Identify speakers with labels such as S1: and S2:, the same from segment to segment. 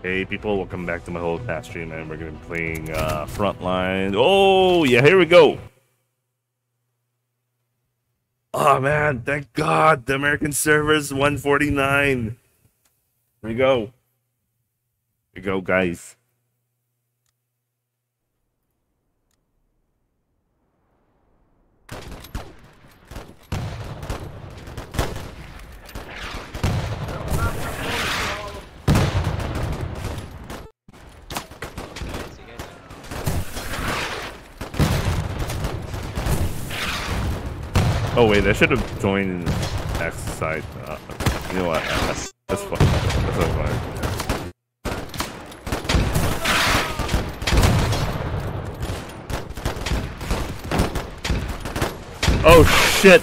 S1: Hey people, welcome back to my Holdfast stream, and we're gonna be playing Frontline. Oh yeah, here we go. Oh man, thank God, the American server's 149. Here we go. Here we go, guys. Oh wait, I should have joined X side. You know what? That's fine. That's so fine. Oh shit!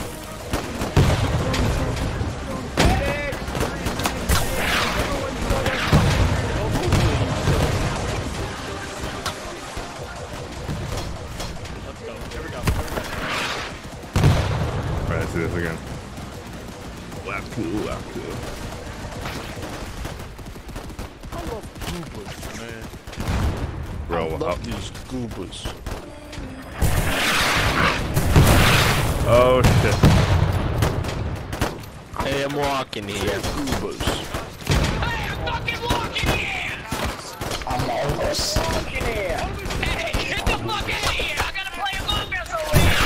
S1: Let's do this again. Wow, cool, wow, cool.
S2: I love goobers, man.
S1: Bro,
S2: I love these goobers.
S1: Oh shit.
S2: Hey, I'm walking here. Goobers.
S3: Hey, I'm fucking walking here!
S4: I'm almost
S3: Walking here! Hey, get the fuck out of here! I gotta play Among Us over here!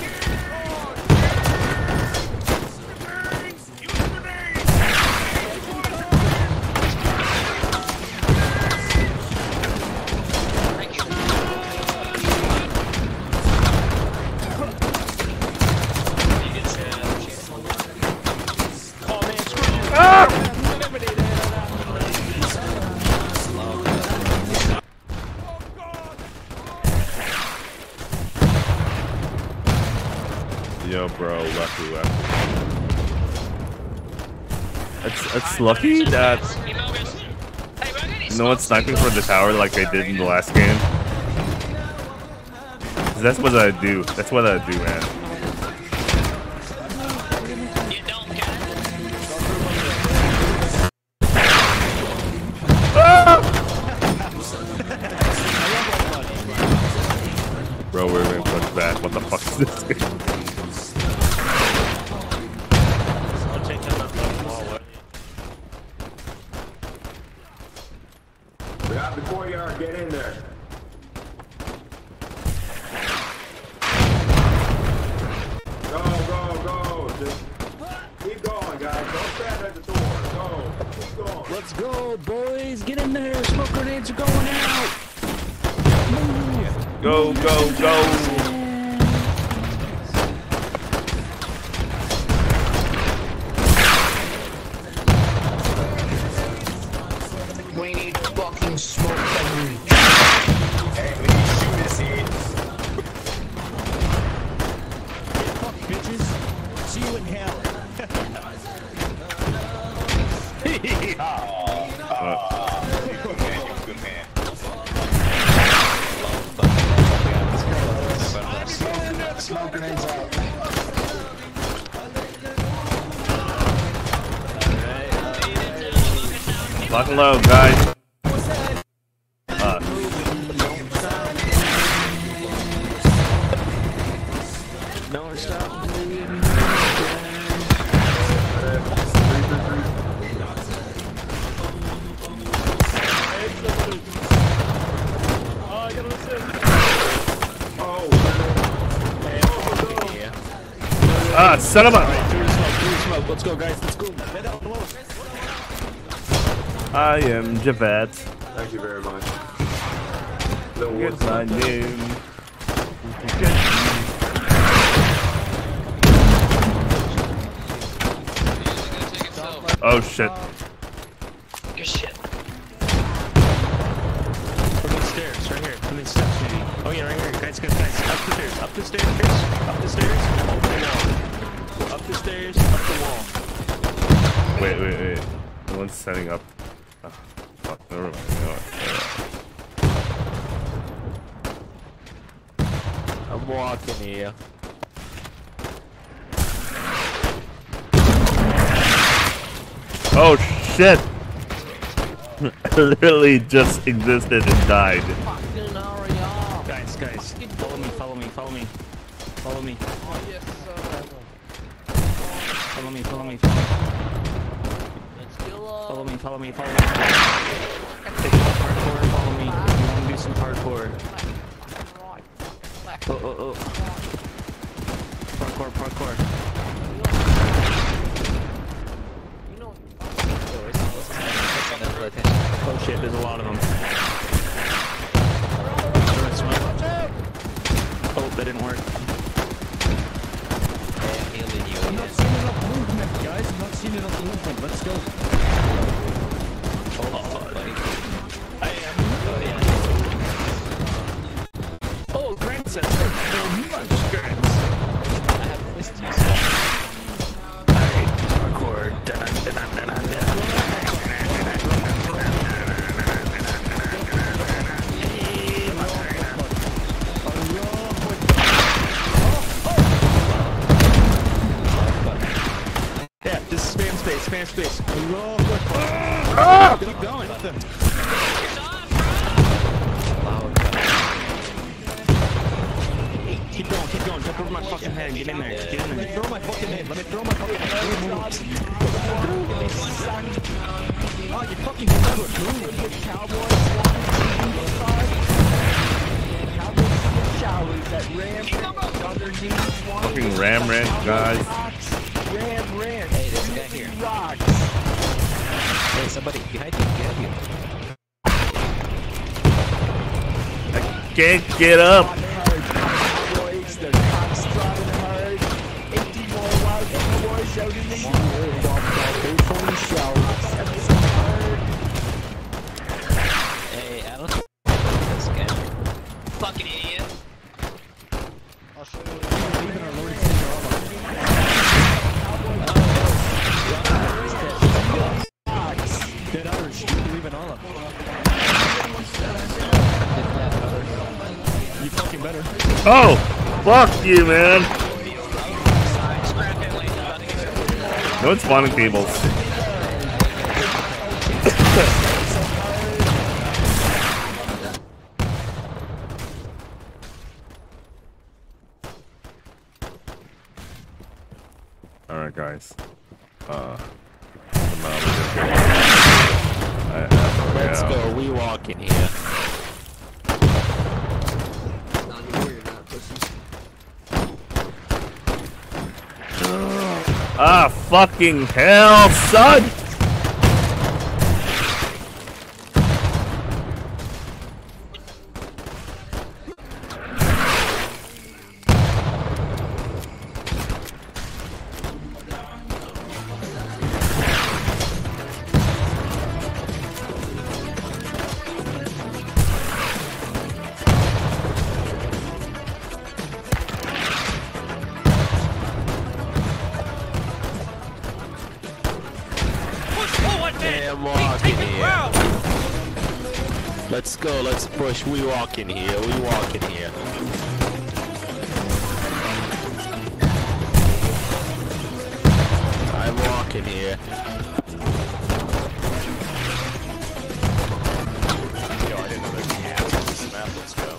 S1: Yo, bro, lucky. It's lucky that no one's sniping for the tower like I did in the last game. That's what I do. That's what I do, man. Bro, we're gonna push back. What the fuck is this game?
S5: We're out in the courtyard. Get in there. Go. Just keep going, guys. Don't stand at the door. Go. Keep going.
S4: Let's go, boys. Get in there. Smoke grenades are going out.
S1: Go.
S4: We need fucking smoke grenades.
S5: Hey, we need to shoot this here.
S4: Fuck, bitches. See you in hell.
S5: Good man.
S4: Smoke grenades out.
S1: Lock and load, guys.
S4: No, stop.
S1: Son of a.
S4: Smoke. Let's go, guys. Let's go.
S1: I am Javette.
S5: Thank you very much.
S1: Get my name. Oh shit.
S3: Good shit.
S4: Come in stairs, right here. Come in steps, maybe. Oh yeah, right here. Guys. Up the stairs. Up the stairs. Open it out. Up the stairs. Up the wall.
S1: Wait. No one's setting up. Oh, fuck, never mind. You know what?
S2: I'm walking here.
S1: Oh shit! literally just existed and died.
S3: Fucking hurry up.
S4: Guys, follow me. Follow me.
S3: Oh, yes, sir.
S4: Follow me.
S3: Let's go up.
S4: Follow me. Take some hardcore, follow me. You wanna do some hardcore.
S3: Right.
S4: Oh. Parkour.
S3: You know,
S4: Oh shit, there's a lot of them. Oh, that didn't work.
S6: I'm not seeing enough movement, guys. I'm not seeing enough movement. Let's go.
S4: Oh, grants that so much grants.
S3: I have missed you.
S4: Alright, parkour. Dun. Yeah, just spam space. Keep going. Keep going. Jump over my fucking head and get in there. Let me throw my fucking head. Oh, you fucking
S1: Fucking ram ranch, guys.
S3: Hey, there's a guy here. Hey, somebody behind you.
S1: I can't get up.
S3: Hey, I don't think this guy. Fucking idiot.
S6: I'll show you. Even our Lord and Savior Allah. Dead Irish. You believe in Allah. You fucking better.
S1: Oh, fuck you, man. No, it's spawning tables. Alright, guys.
S2: Let's go. We walking here.
S1: Ah, fucking hell, son!
S2: I'm walking here. Let's go. Let's push. We walking here. I'm walking here. Yo, I didn't know there's cats on this map. Let's go.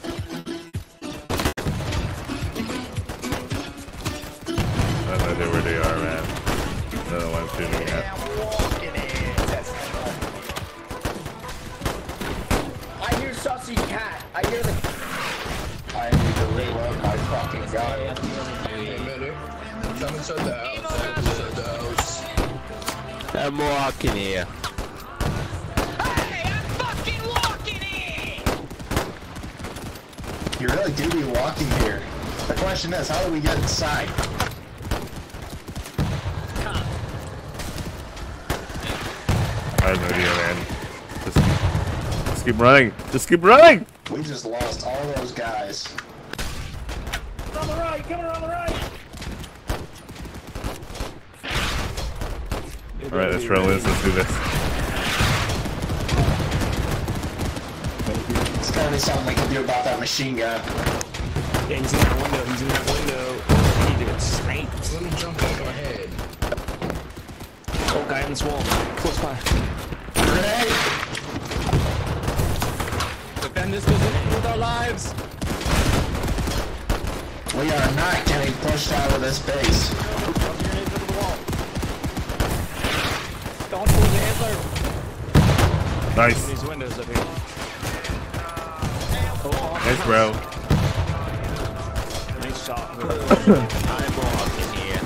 S1: I have no idea where they are, man. I don't know what I'm shooting at.
S7: I hear Saucy Cat. I hear the. I need to reload my fucking gun. Come inside the house.
S2: I'm walking here.
S3: Hey, I'm fucking walking in!
S7: You really do be walking here. The question is, how do we get inside?
S1: I have no idea, man. Just keep running. Just keep running!
S7: We just lost all those guys.
S6: On the right. Coming on the right.
S1: Alright, let's roll this. Let's do this.
S7: It's gotta be something we can do about that machine gun.
S4: Yeah, he's in that window. He did sniped.
S7: Let me jump over my head.
S4: Oh, guy on this wall. Close by.
S6: Defend this position with our lives.
S7: We are not getting pushed out of this base.
S6: Don't pull the antler.
S1: Nice.
S4: These windows up here.
S1: Nice, bro.
S4: Nice shot.
S2: I'm walking here.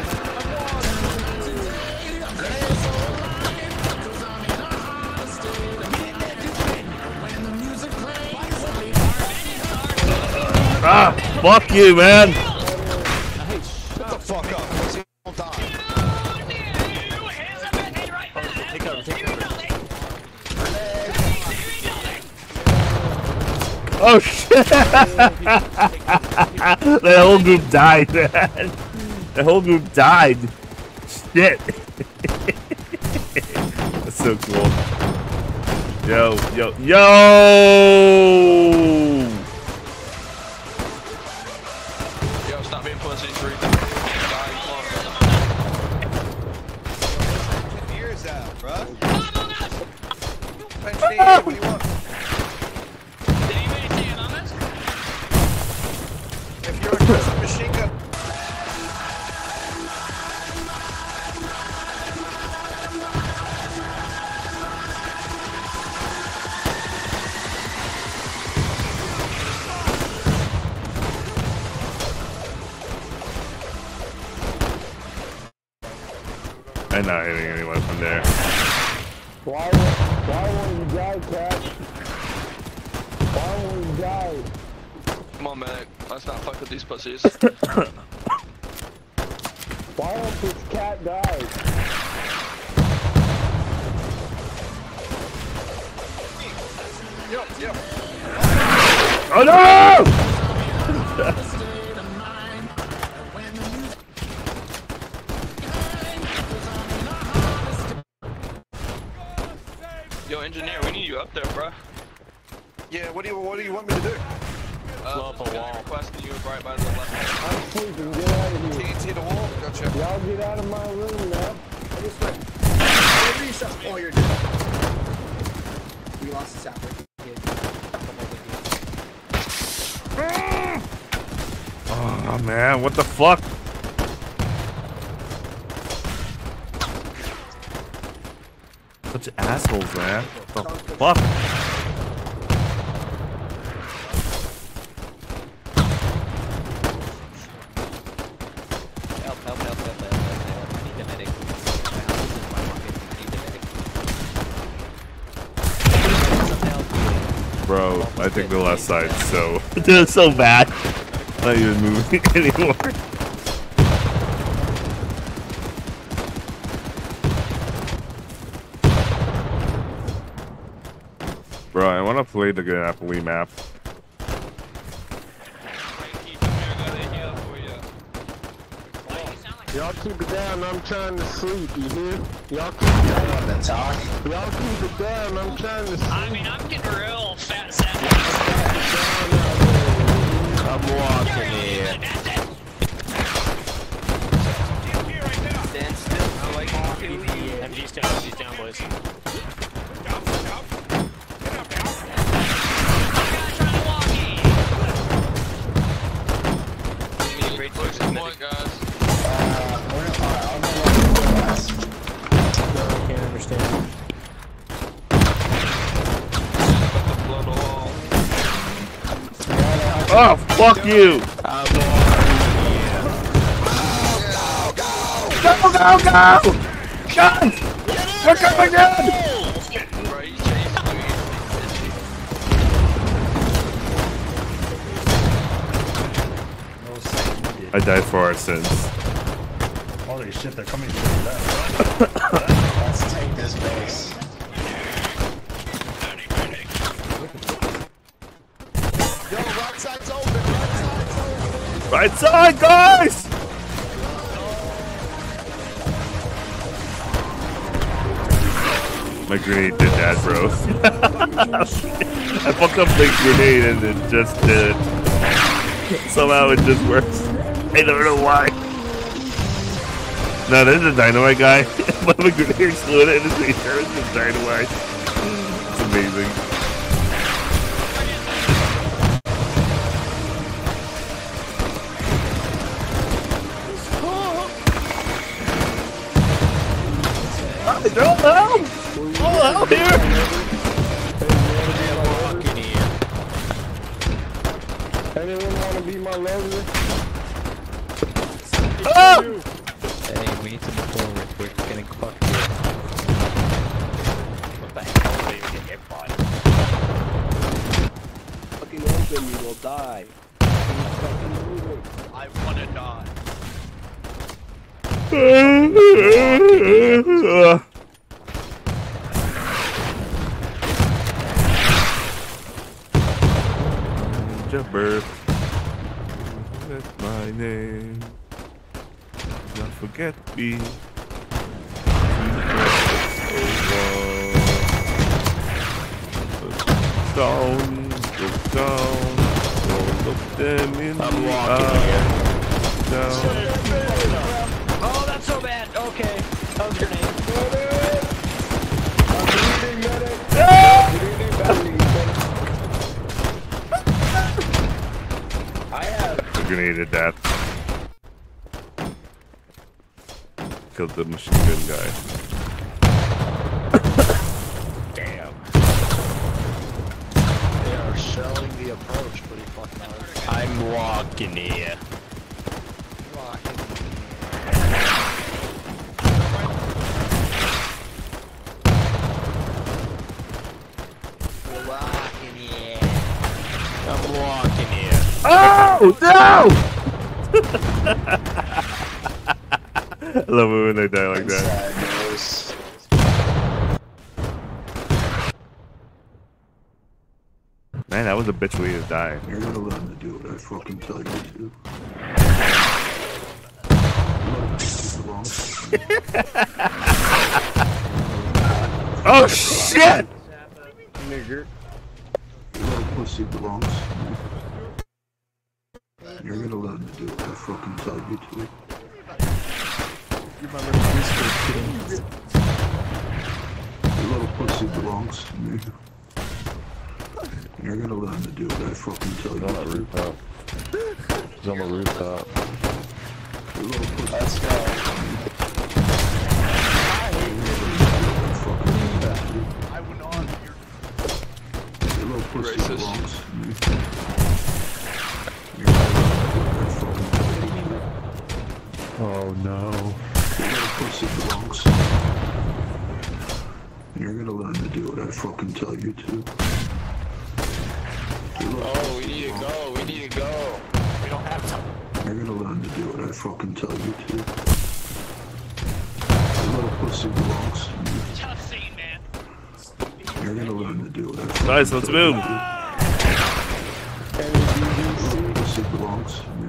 S1: Ah, fuck you, man.
S2: Shut the fuck up. Don't die.
S4: Take cover, take cover.
S1: Oh shit! The whole group died, man. The whole group died. Shit. That's so cool. Yo, yo, yo!
S2: Yo, stop being pussies. Read the ears out, bruh. What do you want?
S3: Did anybody say Among Us?
S2: If you're a custom machine gun.
S1: I'm not hitting anyone from there.
S8: Why won't you die, Cat? Why won't you die?
S2: Come on, man. Let's not fuck with these pussies.
S8: Why won't this cat die?
S2: Yo, yo.
S1: Oh no!
S2: Yo, engineer, we need you up there, bruh. Yeah, what do you want me to do?
S4: Blow up a wall.
S2: Requesting you right by the left.
S8: I'm sleeping. Get out of here.
S2: TNT the wall. Gotcha.
S8: Y'all get out of my room now.
S9: This way. Oh, you're dead. We lost the sapper.
S1: Oh man, what the fuck? Such assholes, man. What the fuck?
S3: Help, help, help, help, help, help, help. I need the medic. My house is in my pocket. I need the medic.
S1: Bro, I think the left side so they're so bad. Not even moving anymore. Bro, I wanna play the Napoli map.
S8: Y'all keep it down. I'm trying to sleep. You hear? Y'all keep it down.
S7: The talk.
S8: Y'all keep it down. I'm trying to sleep.
S3: I mean, I'm getting real fat sad.
S2: I'm walking here.
S3: Stand still. I like walking.
S4: MG's down, boys.
S2: Point, guys.
S4: Can't understand.
S1: Oh, fuck you! Go, go, go! Guns! We're coming in! I died for our sins.
S6: Holy shit, they're coming through that.
S7: Let's take this base.
S2: Yo, right side's open.
S1: Right side, guys! My grenade did that, bro. I fucked up the grenade and it just did. Somehow it just works. I don't know why. No, there's a dynamite guy. But the grenade exploded and his hair is just dynamite. It's amazing. Throw help! Oh, help here!
S8: Anyone want to be my lover?
S1: Oh!
S3: Hey, we need to move forward. We're getting fucked here. What the hell are you getting hit by?
S6: Fucking open, you will die. Fucking move it.
S2: I wanna die.
S1: Jumper. That's my name. Don't forget me. Down, look down, don't look them in the eye. Down.
S3: Oh, that's so bad. Okay. That was your name.
S7: I have.
S1: The grenade at that. Killed the machine gun guy. Damn.
S2: They are shelling the approach pretty fucking hard.
S4: I'm walking here. I'm walking here.
S1: Oh no! I love it when they die like that. Man, that was a bitch way to die.
S10: You're gonna learn to do what I fucking tell you to.
S1: Oh shit!
S10: Nigger. Your little pussy belongs to me. You're gonna learn to do what I fucking tell you to. Your little pussy belongs to me. You're gonna learn to do what I fucking tell you to.
S8: Rooftop. He's on the rooftop.
S10: Your little pussy.
S7: Let's go.
S2: I went on here.
S10: Your little pussy
S2: Racist.
S10: belongs to me. You're gonna learn to do what I fucking tell you to.
S8: Oh no.
S10: Your little pussy belongs to me. You're gonna learn to do what I fucking tell you to.
S2: Oh, we need to go. We need to go. We don't have time.
S10: You're gonna learn to do what I fucking tell you to. Your little pussy belongs to me.
S2: Tough scene, man.
S10: You're gonna learn to do what I fucking
S1: Nice, let's
S10: tell you
S1: move.
S10: to. Your little pussy belongs to me.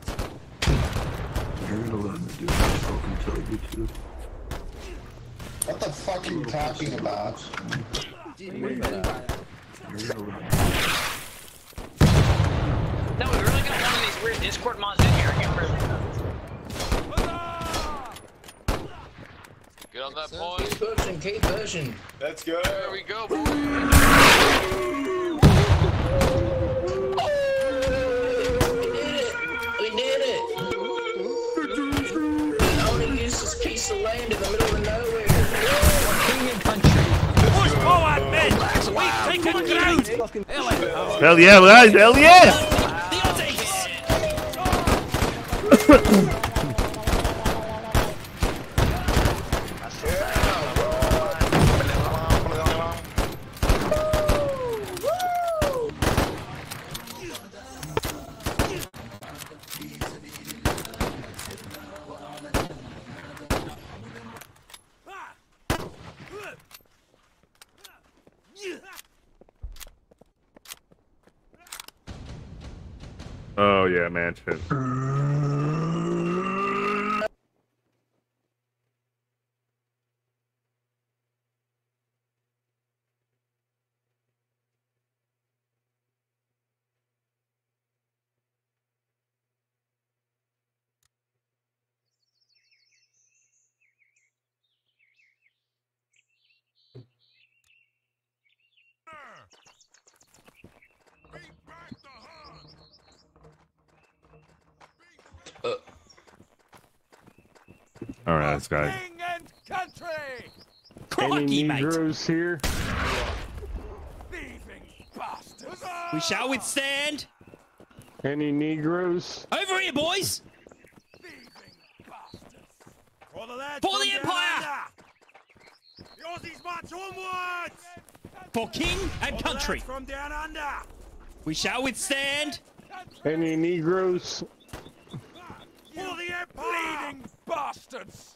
S10: You're gonna learn to do what I fucking tell you to.
S7: What the fuck are you talking about?
S10: You're gonna learn.
S3: No, we really got one of these weird Discord mods in here. I can't remember.
S2: Get on that point.
S7: Keep pushing.
S5: Let's go.
S2: There we go, boy.
S7: We did it! We only used this piece of land in the middle of nowhere.
S3: King and country.
S2: Push forward, men. We've taken ground.
S1: Hell yeah, guys! Hell yeah! Oh yeah, mansion. All right, this guy.
S4: Any Negroes here?
S6: We shall withstand.
S8: Any Negroes?
S6: Over here, boys.
S5: For the lads
S6: For
S5: from
S6: the
S5: down
S6: Empire!
S5: under. The Aussies march onwards!
S6: For king and
S5: For the
S6: country.
S5: lads from down under.
S6: We shall withstand.
S8: Any Negroes?
S5: For the Empire! Bleeding bastards!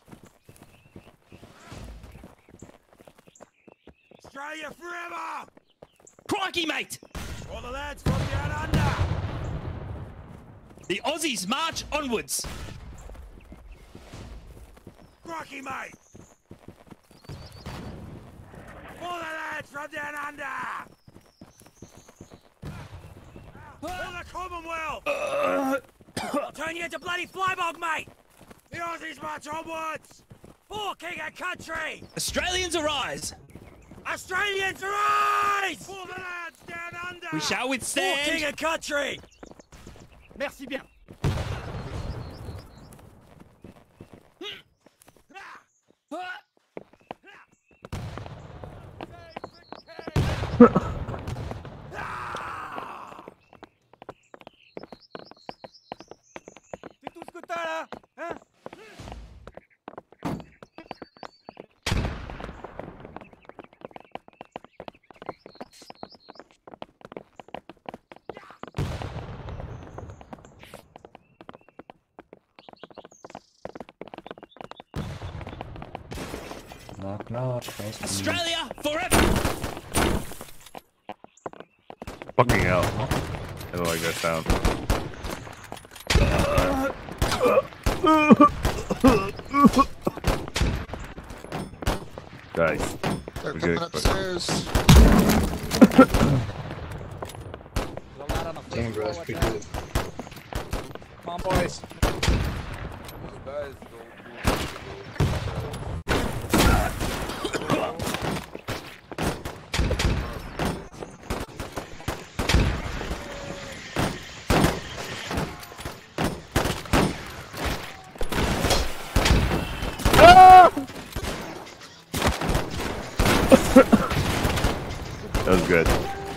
S5: Australia forever!
S6: Crikey, mate.
S5: For the lads from down under.
S6: The Aussies march onwards.
S5: Crikey, mate! For the lads from down under! For the Commonwealth! I'll turn you into bloody flybog, mate! The Aussies march onwards! For king and country!
S6: Australians arise.
S5: Australians rise! For the lads down under!
S6: We shall
S5: For
S6: withstand.
S5: king and country!
S6: Merci bien.
S5: C'est tout ce que t'as là, hein?
S6: Australia forever.
S1: Fucking hell. I don't like that sound. Guys.
S10: They're
S1: we
S10: coming
S1: get-
S10: upstairs.
S7: Damn, bro, that's pretty good.
S9: Come on, boys.
S1: That was good.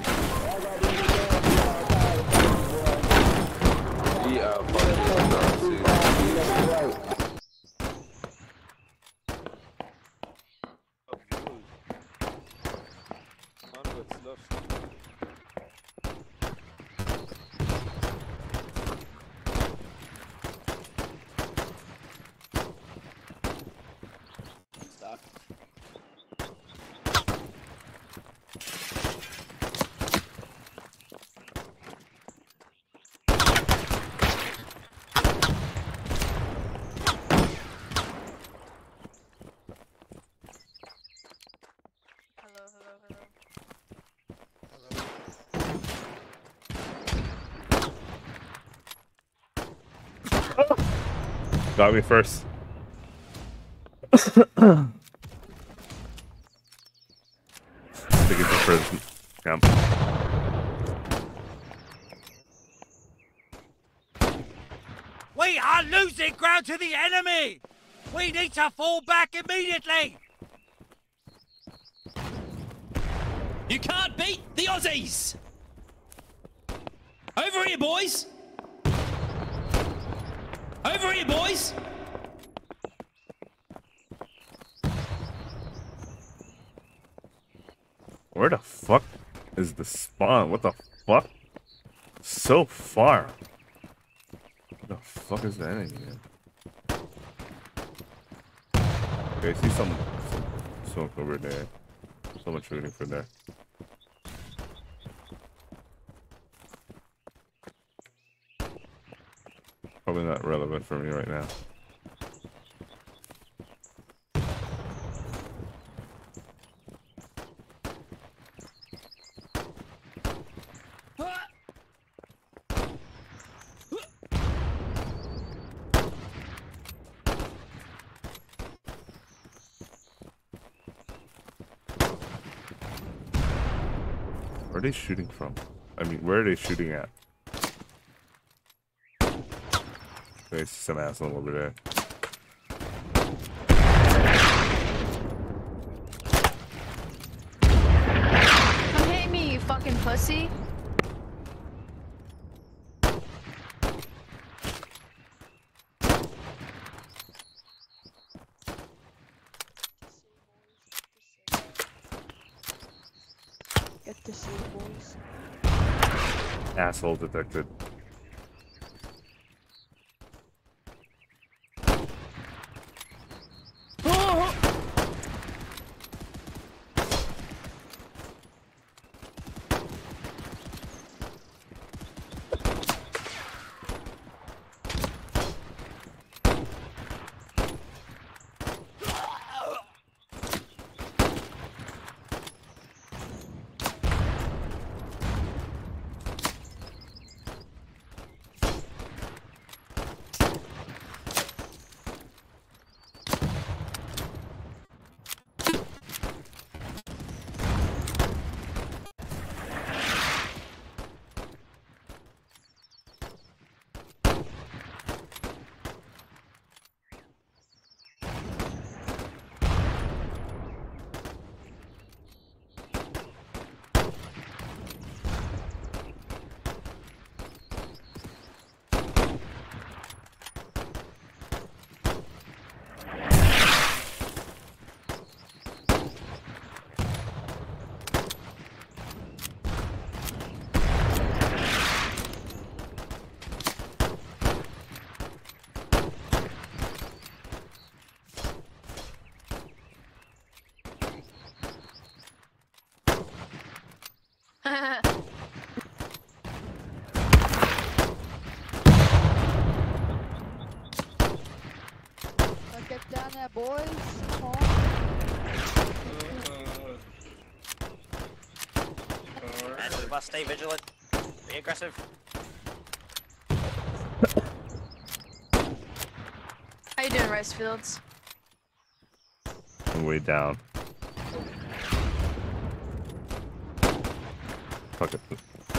S1: Got me first. Take it to prison camp.
S5: We are losing ground to the enemy! We need to fall back immediately!
S6: You can't beat the Aussies. Over here, boys. Over here, boys.
S1: Where the fuck is the spawn? What the fuck? So far. What the fuck is that in here? Okay, I see some smoke over there. Someone shooting from there. Probably not relevant for me right now. Where are they shooting from? I mean, where are they shooting at? There's some asshole over there.
S11: pussy.
S12: Get to see, boys.
S1: Asshole detected.
S12: Get down there, boys. Come on.
S13: And we must stay vigilant. Be aggressive.
S11: How you doing, Rice Fields?
S1: I'm way down. Fuck it.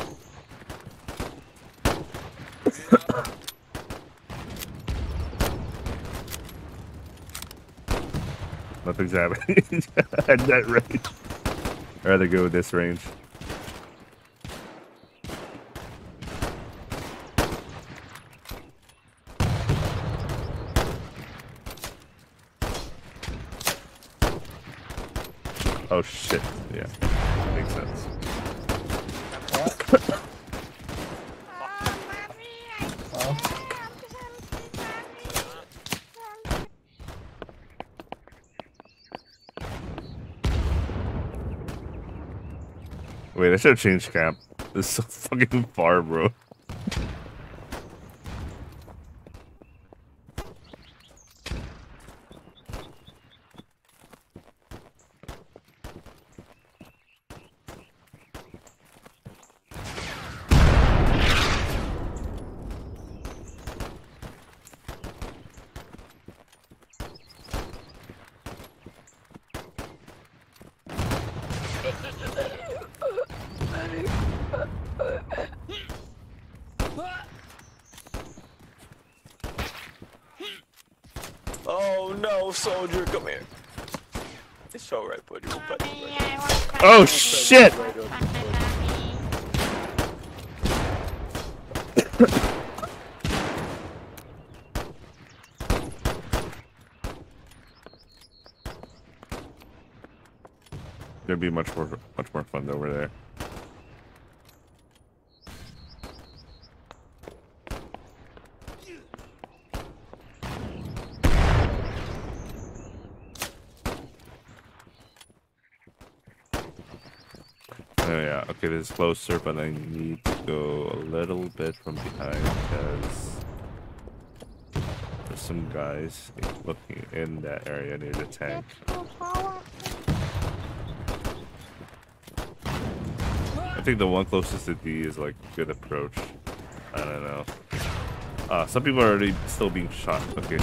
S1: Nothing's happening at that range. I'd rather go with this range. Oh shit, yeah. Makes sense. Wait, I should have changed camp. This is so fucking far, bro.
S2: Oh no, soldier, come here. It's alright, buddy. We'll pet you later.
S1: Oh shit! There'd be much more fun over there. Oh yeah, okay, this is closer, but I need to go a little bit from behind because there's some guys looking in that area near the tank. I think the one closest to D is like good approach. I don't know. Some people are already still being shot. Okay.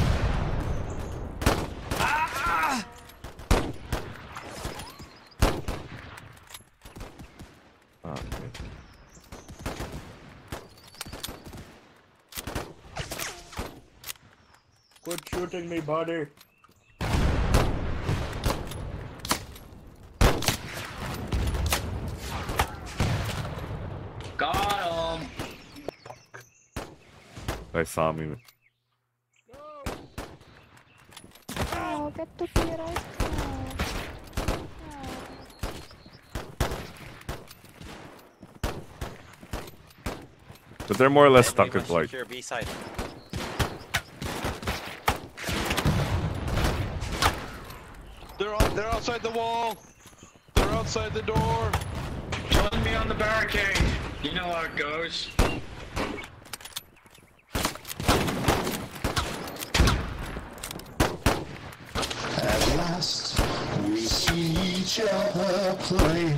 S4: Quit shooting me, buddy.
S1: They saw me.
S12: Oh, get to be right now.
S1: But they're more or less stuck at like.
S13: Secure B side.
S8: They're outside the wall. They're outside the door.
S14: Join me on the barricade. You know how it goes.
S10: At last, we see each other plain.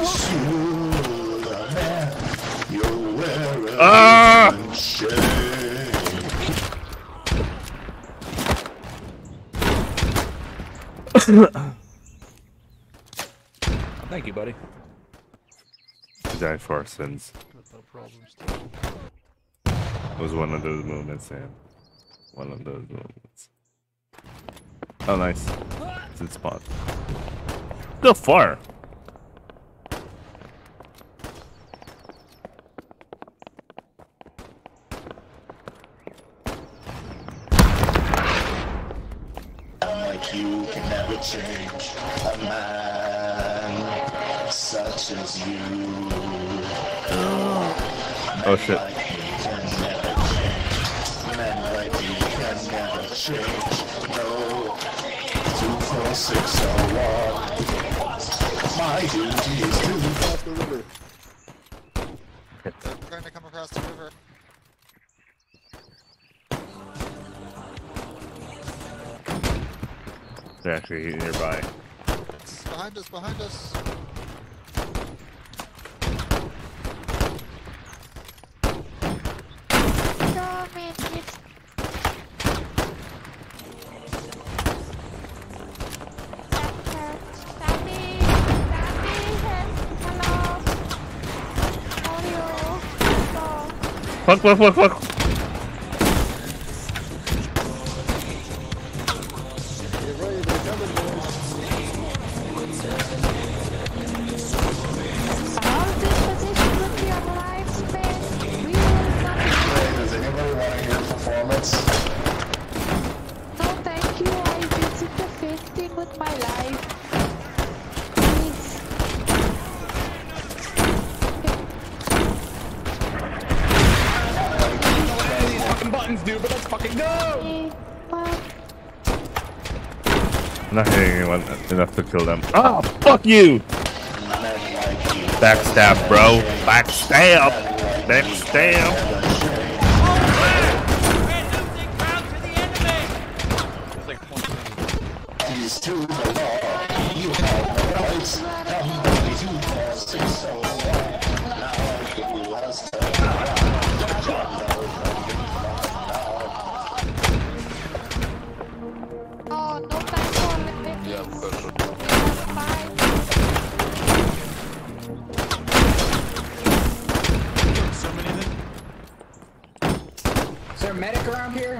S10: Superman, you're wearing shame.
S4: Thank you, buddy.
S1: Die for our sins.
S4: No problems.
S1: It was one of those moments, Sam. One of those moments. Oh, nice. It's in spot. Still far.
S10: Like you can never change a man such as you.
S1: Oh shit.
S10: Men like you can never change. No, 24601. My duty is to cross the river.
S15: They're going to come across the river.
S1: They're actually nearby.
S15: It's behind us, behind us.
S1: Fuck, fuck, fuck, fuck.
S10: Does anybody want to hear performance?
S12: No, thank you. I visit the 15 with my life. Please.
S4: Fucking buttons, dude, but let's fucking go!
S1: I'm not hitting anyone enough to kill them. Oh, fuck you! Backstab, bro. Backstab! Backstab!
S10: He's to the law. You have the rights. Somebody to cause it so now you must
S12: Oh, no time for it.
S8: Yeah,
S6: So many of them. Is there a medic around here?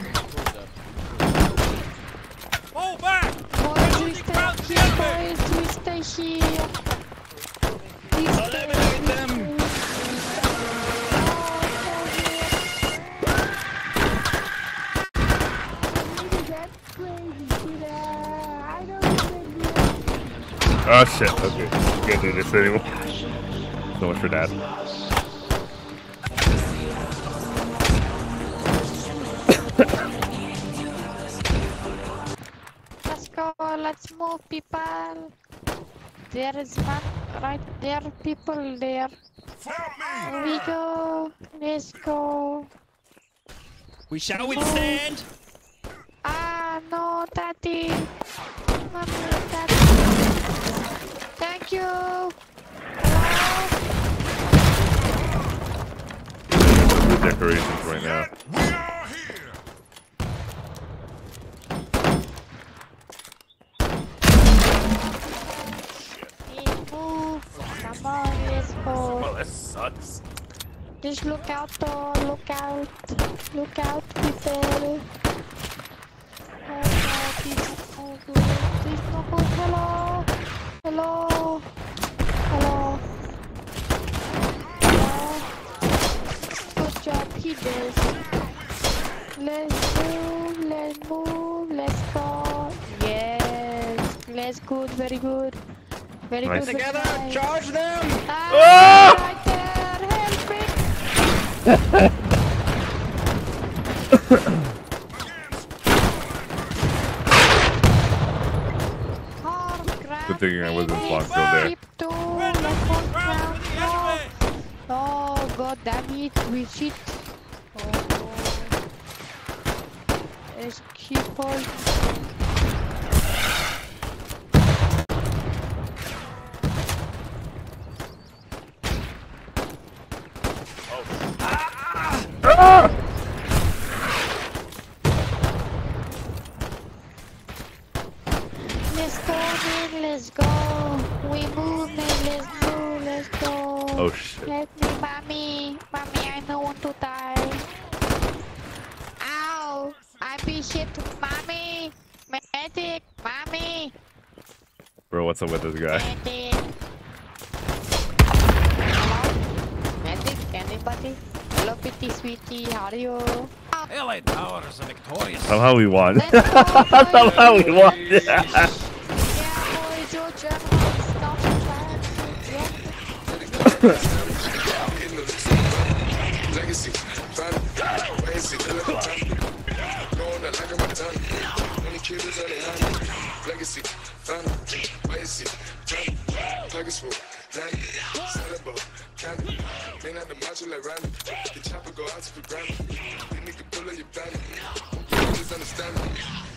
S5: Fall back!
S12: Boys, we stay here, boys. We stay here.
S4: Eliminate them!
S1: Oh shit, okay. Can't do this anymore. So much for that.
S12: Let's go, let's move, people. There is one right there, people there. Here we go, let's go.
S6: We shall withstand.
S12: Ah, no, daddy. Mommy, daddy. Thank you.
S1: The decorations right now.
S12: Move. Come on, let's go.
S2: Well, that sucks.
S12: Just look out, though. Look out. Look out, people. Oh, no, please. Oh, good. Please, no good. Hello. Hello. Hello. Hello. Good job, he does. Let's move, let's move, let's go. Yes, let's good, very good. Very
S1: Nice.
S12: good.
S5: Together,
S12: nice.
S5: charge them!
S12: Right there, help me!
S1: Good thing I wasn't spawn still there.
S12: Oh god damn it, we shit. Oh. Let's keep holding.
S1: Ah!
S12: Let's go, man, let's go. We move, man, let's move, let's go.
S1: Oh shit.
S12: Help me, mommy. Mommy, I don't want to die. Ow! I be shit, mommy. Medic, mommy.
S1: Bro, what's up with this guy?
S12: Medic. Hello? Medic, anybody? Hello, pretty sweetie, how are you?
S5: LA Towers are victorious.
S1: Somehow we won.
S12: Let's go, boys.
S1: Somehow we won.
S12: Yeah, boys, your generals, not
S16: Legacy, fun, legacy, going like a marathon. Many killers on the line. Legacy, fun, legacy, fun, pockets full, land, sellable, candy. Clean out the macho like Randy. The chopper go out to the ground. You nigga pull up your body. Just understand me.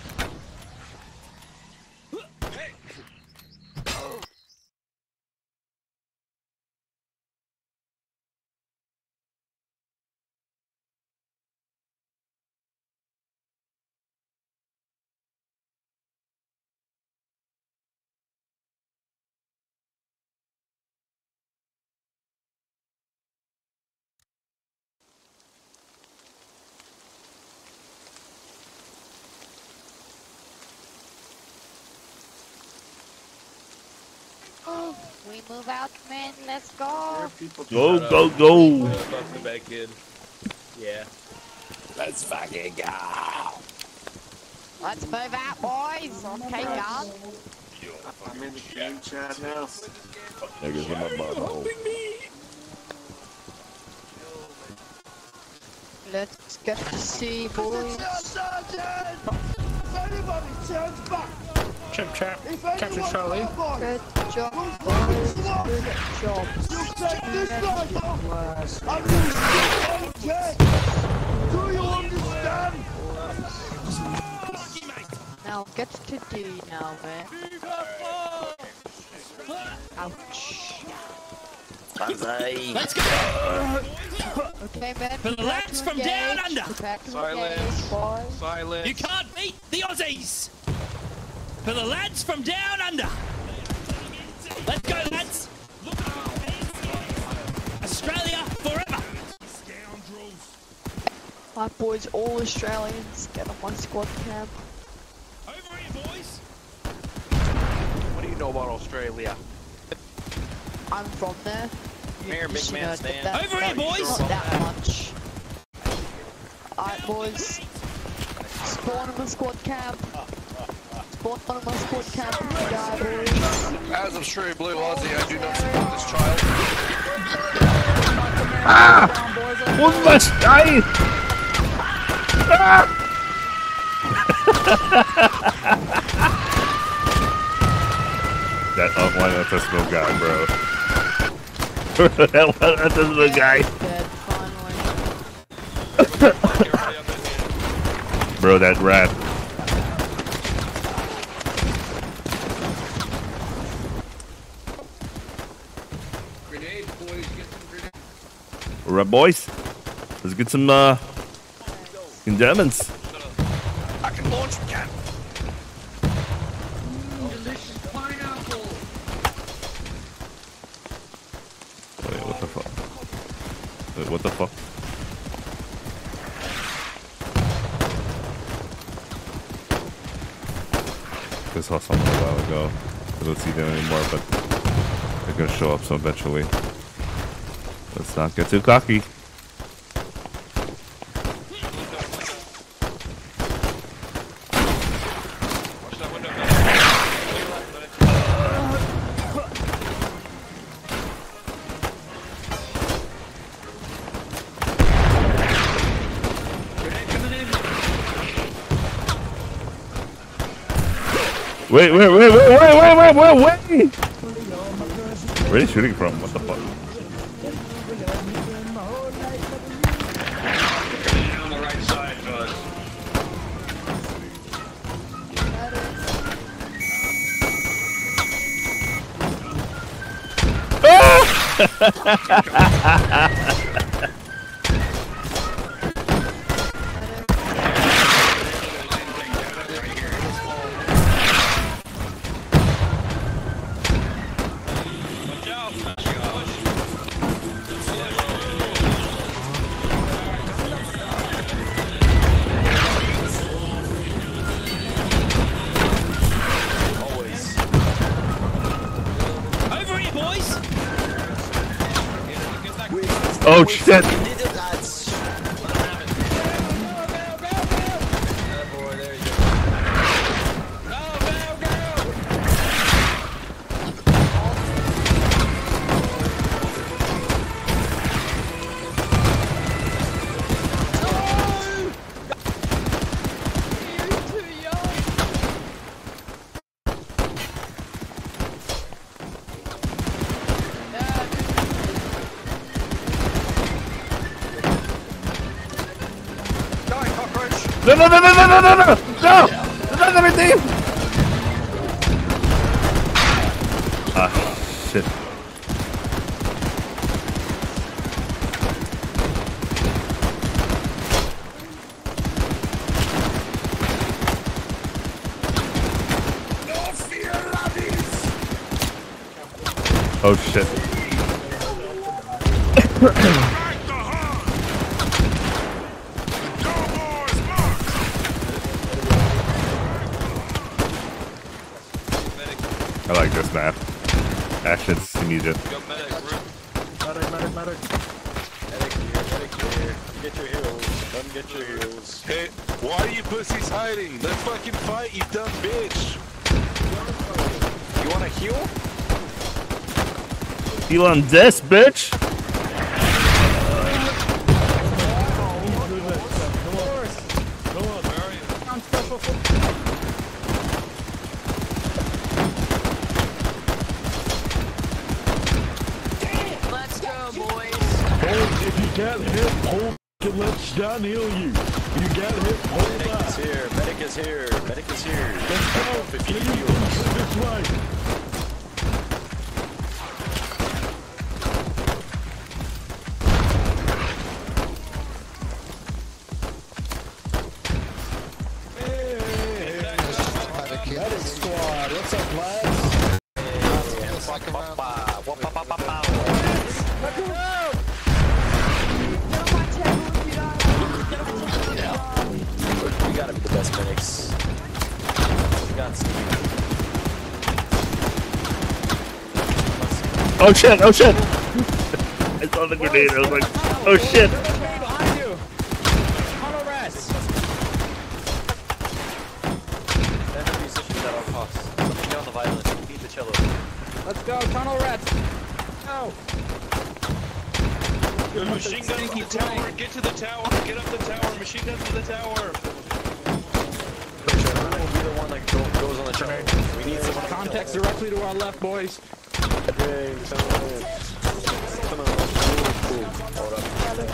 S12: We move out, man. Let's go.
S1: Go, go, go.
S2: Fuck the back kid. Yeah.
S5: Let's fucking go.
S12: Let's move out, boys. Okay, guys.
S16: I'm in the game chat now.
S1: Niggas in my butthole.
S12: Let's get to see, boys.
S4: Chip trap. Capture Charlie.
S12: Good job, boys. Good job.
S5: Do you understand?
S12: Now get to D now, man. Ouch.
S2: Let's
S12: go! Okay, man.
S5: For the lads from down under!
S2: Silence. Silence.
S5: You can't beat the Aussies! For the lads from down under! Let's go, lads! Australia forever!
S12: My boys, all Australians, get on my squad camp.
S5: Over here, boys!
S2: What do you know about Australia?
S12: I'm from there.
S2: Here, big
S12: should
S2: man,
S12: know
S2: stand.
S12: that-
S5: Over here, boys!
S12: Not that much. Alright, boys. Spawn in my squad camp. Spawn in my squad camp. Die, boys.
S16: As I'm sure Blue Aussie, I do not support this child.
S1: Ah! What was that? Ah! That one guy, bro. That one guy. Bro, that rat.
S16: Grenade, boys, get some grenades.
S1: Alright, boys. Let's get some, condemns.
S16: I can launch again.
S5: Delicious pineapple!
S1: Wait, what the fuck? Wait, what the fuck? I saw something a while ago. I don't see them anymore, but they're gonna show up so eventually. Let's not get too cocky.
S16: that window.
S1: Wait! Where are you shooting from? What the fuck?
S14: On the right side, bud.
S1: Oh shit! No! That's everything! Ah, shit. Oh shit. I like this map. Actions immediate.
S2: Medic here. Get your heals. Come get your heals.
S16: Hey, why are you pussies hiding? Let's fucking fight, you dumb bitch.
S2: You wanna heal?
S1: Heal on this, bitch!
S6: If you can't hit, hold let's down heal you. You got hit, hold back.
S2: Medic is here. Medic is here.
S6: Let's go.
S2: If you need heals.
S6: This way.
S9: Medic squad. What's up, lads?
S2: We gotta be the best medics. We got some.
S1: Oh shit! Oh shit! I saw the grenade. I was like, oh shit!
S6: Let's go, tunnel rats! Go!
S16: Machine gun to the tower, get to the tower, get up the tower, machine gun to the tower.
S2: Pretty sure I'm gonna be the one that goes on the train. We need someone.
S6: Context directly to our left, boys.
S2: Hey, come on. Hold up.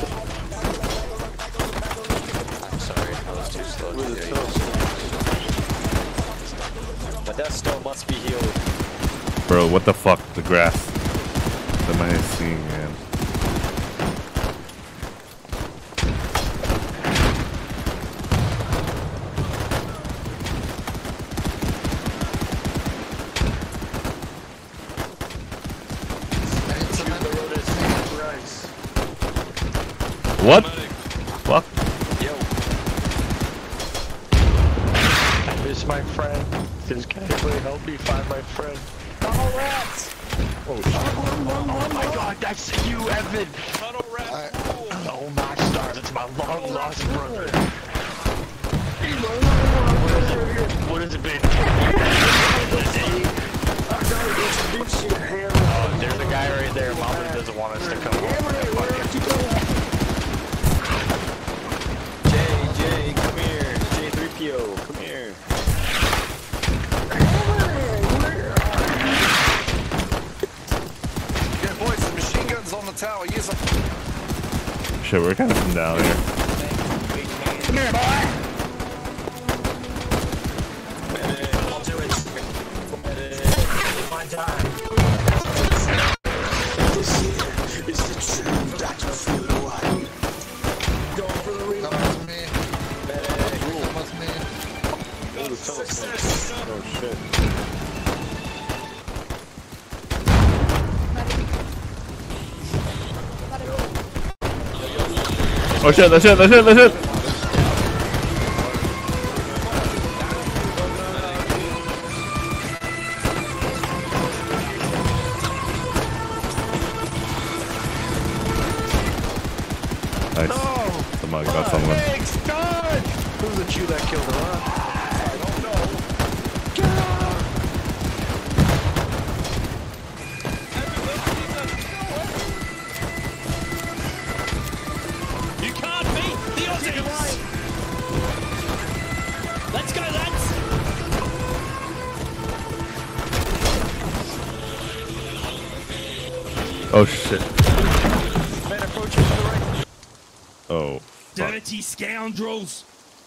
S2: I'm sorry, I was too slow to hear you. The death stone must be healed.
S1: Bro, what the fuck? The grass. What am I seeing, man? What? Fuck.
S14: Yo. I miss my friend. Can anybody help me find my friend?
S6: Tunnel rats!
S14: Oh shit. Oh my god, that's you, Evan!
S16: Tunnel rat.
S14: Oh my stars, it's my long lost brother. What has it been? Oh, there's a guy right there. Mama doesn't want us to come home.
S2: Jay, come here. J3PO, come here.
S17: Yeah, boys, the machine guns on the tower. Use them.
S1: Shit, we're kind of from down here.
S17: Come here, boy.
S5: I'll do it. My time.
S16: This here is the truth that you feel alive. Go for the real.
S15: That's me. That's me.
S2: Success. Oh shit.
S1: Oh shit, that's it. Nice. Somebody got someone.
S14: Thanks, God! Who's the Jew that killed her, huh?
S17: I don't know.
S5: You can't beat the Aussies! Let's go, lads!
S1: Oh shit.
S17: Man, approaching to the right.
S1: Oh. Fuck.
S5: Dirty scoundrels!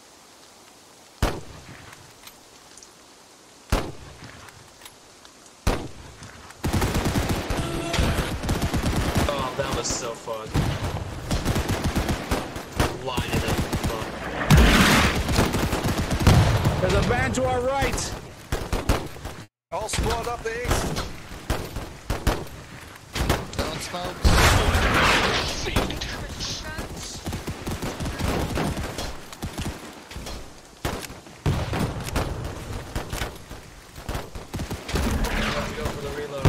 S2: Oh, that was so fun. Lining up.
S17: There's a van to our right. All squad up the east.
S15: Don't smoke.
S2: Go for the reload.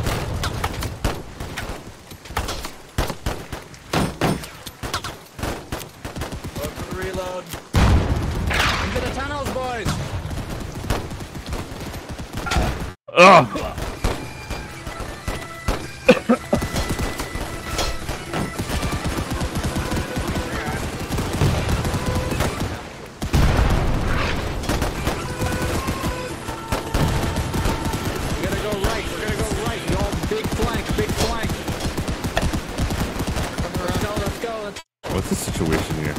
S2: Go for the reload.
S17: Into the tunnels, boys.
S1: Ugh.
S17: We're gonna go right. Y'all, big flank. Let's go.
S1: What's the situation here?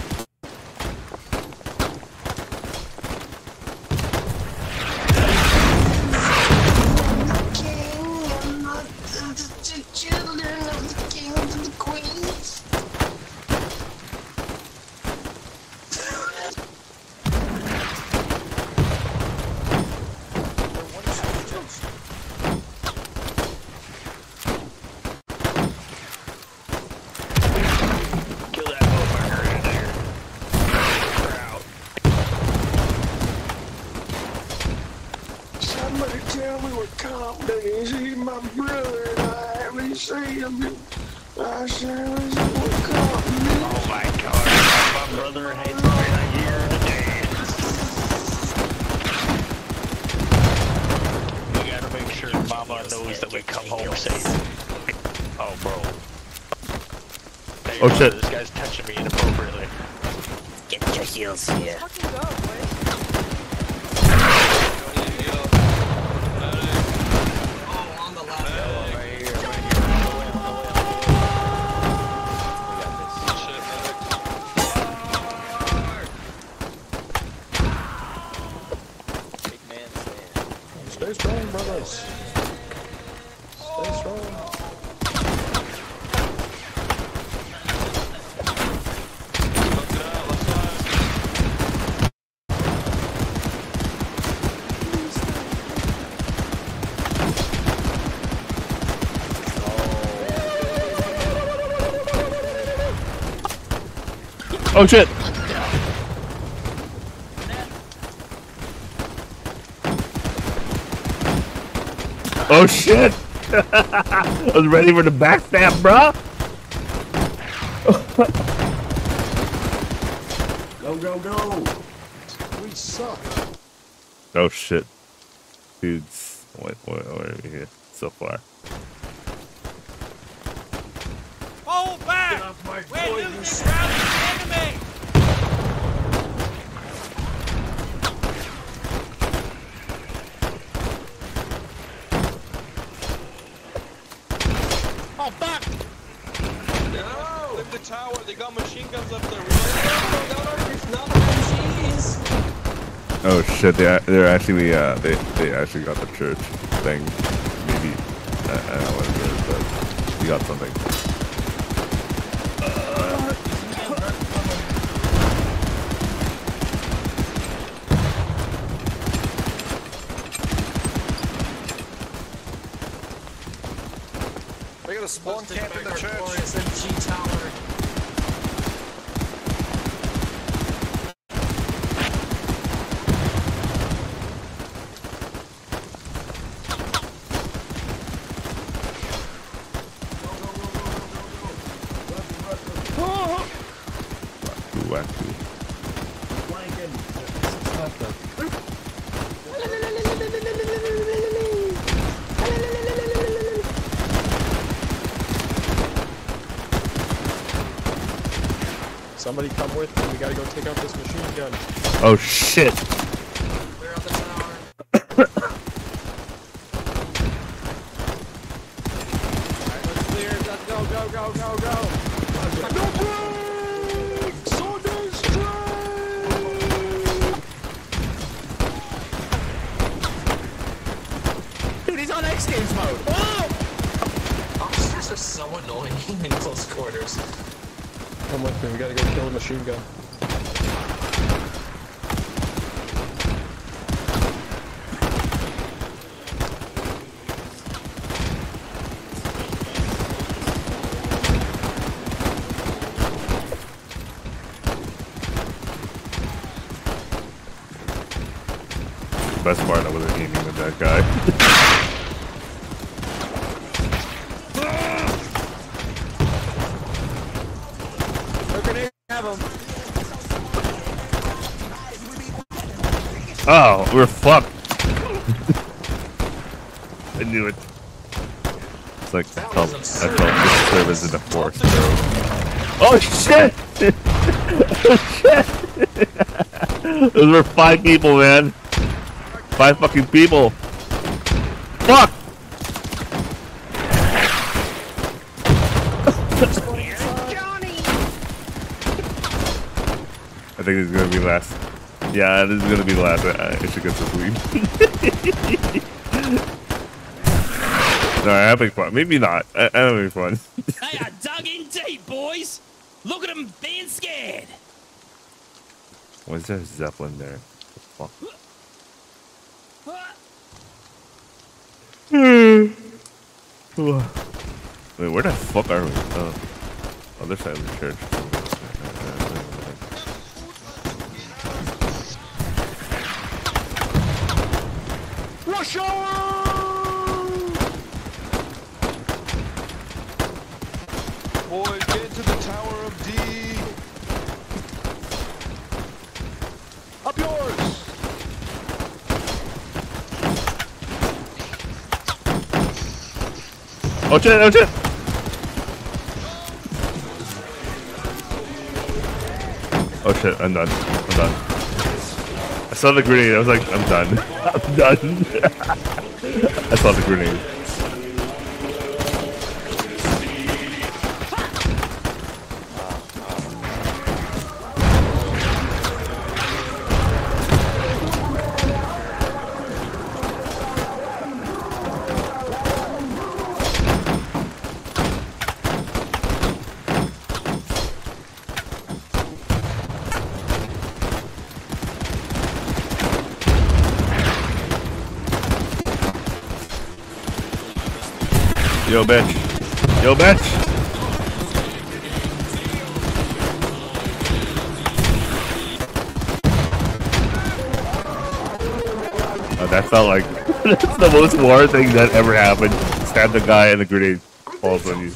S16: Children of the kings and the queens.
S14: Kill that motherfucker in there. Crowd.
S16: Somebody tell me what Compton is. He's my brother and I haven't seen him. I sure is what Compton is.
S14: Oh my God, my brother has been a year today. We gotta make sure Mama knows that we come home safe. Oh, bro. Hey,
S1: Oh, shit.
S14: This guy's touching me inappropriately.
S13: Get your heels here.
S11: Fucking go, boys.
S2: Oh, on the left. Right here. Big man stand.
S17: Stay strong, brothers. Stay strong.
S1: Oh shit! Oh shit! I was ready for the backstab, bruh!
S6: Go, go, go!
S17: We suck.
S1: Oh shit. Dudes. Wait, where are we here? So far.
S5: Hold back! We're losing ground to the enemy!
S17: Oh, fuck! No! Leave the tower, they got machine guns up there.
S1: Oh shit, they're actually they actually got the church thing. Maybe I don't know what it is, but we got something.
S17: They got a spawn camp in the church.
S4: Somebody come with me. We gotta go take out this machine gun.
S1: Oh shit!
S9: We're on the tower. Alright, let's clear. Let's go, go, go, go, go.
S17: Dude, he's on X Games mode. Oh!
S7: Officers are so annoying in close quarters.
S4: Come with me. We gotta go kill a machine gun.
S1: Best part, I wasn't aiming with that guy. Oh, we're fucked. I knew it. It's like I felt this service in the force, bro. Oh shit! Oh shit! Those were 5 people, man. 5 fucking people. Fuck! I think this is gonna be last. Yeah, this is gonna be the last. I should get some weed. No, I'm having fun. Maybe not. I'm having fun.
S5: They are dug in deep, boys! Look at them being scared!
S1: Why is there a Zeppelin there? What the fuck? Wait, where the fuck are we? Oh, other side of the church.
S17: Rush hour! Boys, get to the Tower of D. Up yours!
S1: Oh shit, oh shit! Oh shit, I'm done. I'm done. I saw the grenade, I was like, I'm done. I'm done. I saw the grenade. Yo, bitch. Yo, bitch. Oh, that felt like that's the most war thing that ever happened. Stab the guy and the grenade falls on you.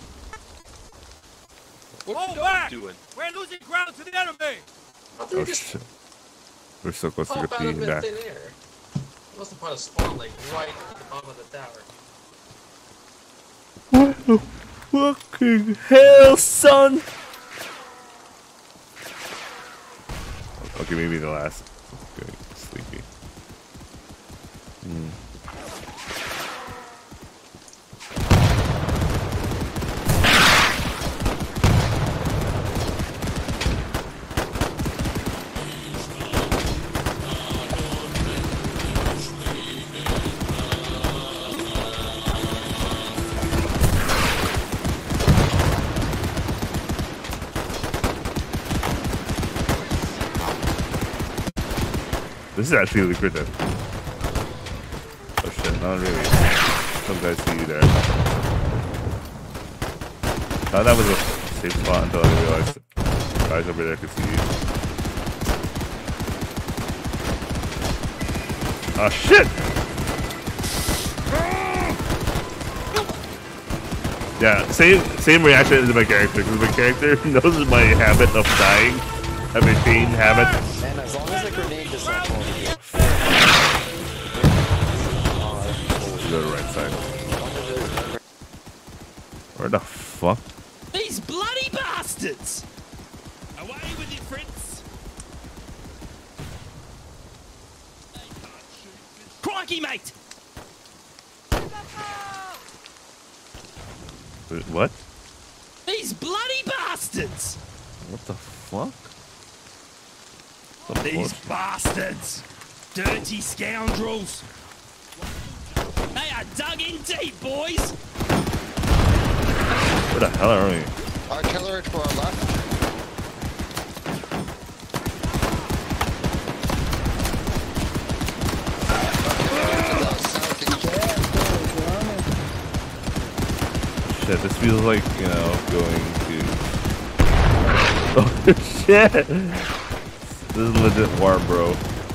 S5: Hold back! We're losing ground to the enemy!
S1: Oh shit. We're so close to the P back.
S18: Must have put a spawn like right at the bottom of the tower.
S1: What the fucking hell, son? Okay, maybe the last. Okay, sleepy. This is actually lucrative. Oh shit, not really. Some guys see you there. Thought that was a safe spot until I realized guys over there could see you. Oh shit! Yeah, same reaction as my character, because my character knows my habit of dying. I have a pain habit.
S2: And as long as the grenade just like
S1: Go to the right side. Where the fuck?
S5: These bloody bastards! Away with you, Fritz! Crikey, mate!
S1: Wait, what?
S5: These bloody bastards!
S1: What the fuck?
S5: These bastards! Dirty scoundrels! They are dug in deep, boys!
S1: Where the hell are we?
S15: Artillery to our left.
S1: Shit, this feels like, you know, going to... Oh shit! This is legit warm, bro.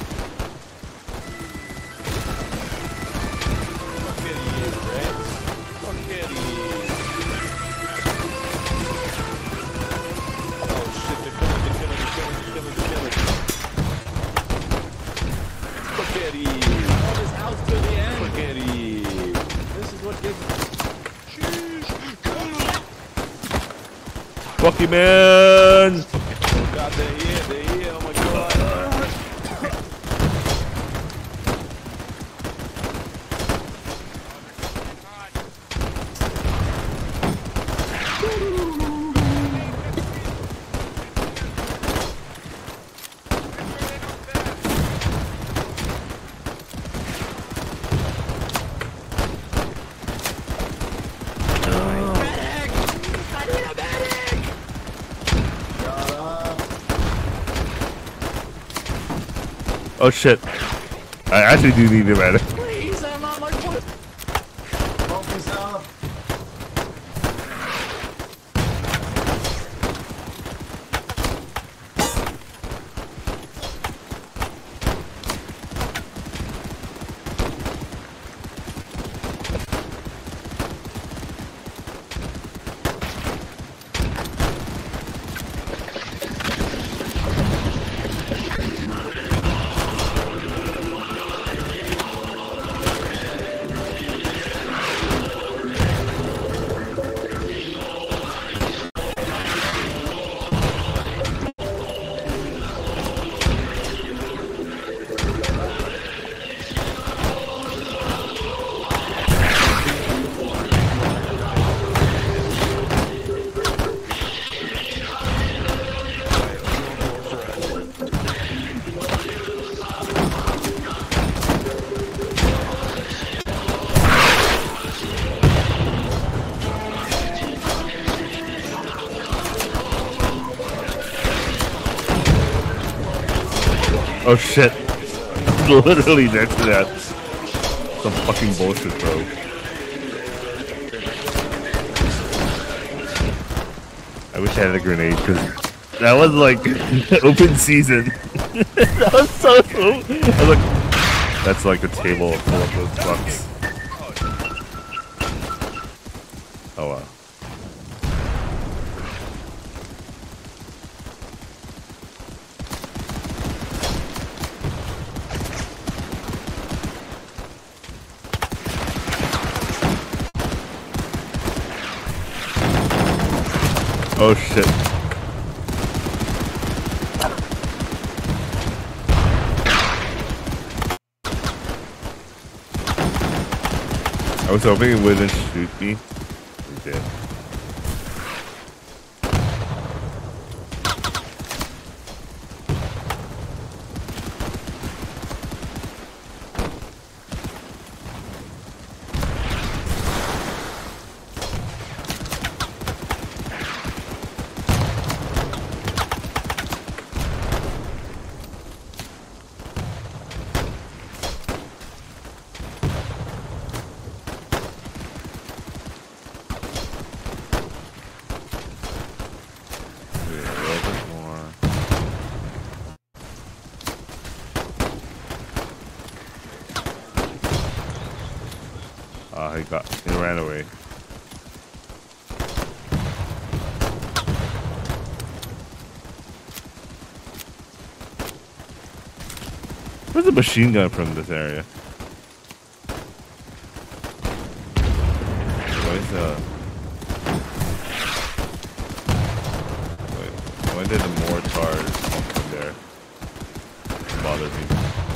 S1: Fuck you, man!
S6: Oh god, they're here, oh my god.
S1: Oh shit. I actually do need a medic.
S9: Please, I'm on my foot. Focus up.
S1: Oh shit. Literally next to that. Some fucking bullshit, bro. I wish I had a grenade, because that was like open season. That was so cool. I was like, that's like a table full of those fucks. Oh wow. Oh shit. I was hoping it wouldn't shoot me. It did. He ran away. Where's a machine gun from this area? Why did the mortar come there? Bother me.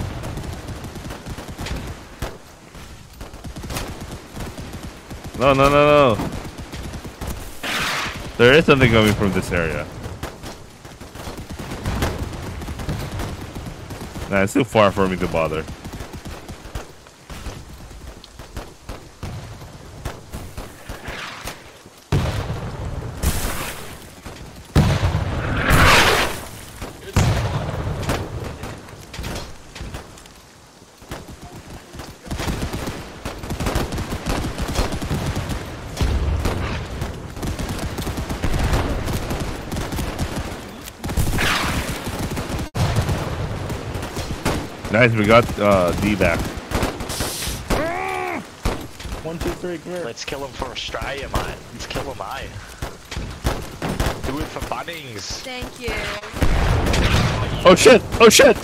S1: No. There is something coming from this area. Nah, it's too far for me to bother. Nice, we got D back.
S4: 1, 2, 3, clear.
S14: Let's kill him for Australia, man. Let's kill him, aye. Do it for Bunnings.
S11: Thank you.
S1: Oh shit! Oh shit!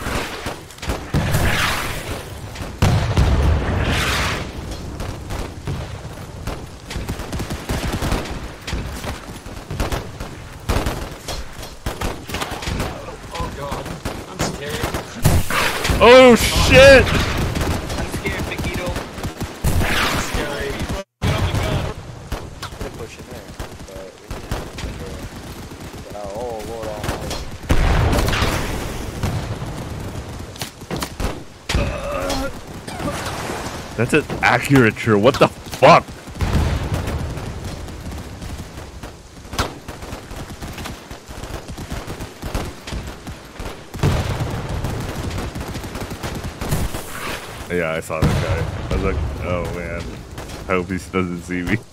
S18: Oh god, I'm scared.
S1: Oh shit!
S3: I'm scared, Mikito.
S18: I'm scary.
S2: We're pushing there, but we can't. Oh Lord Almighty.
S1: That's an accurate true. What the fuck? Yeah, I saw that guy. I was like, oh man. I hope he doesn't see me.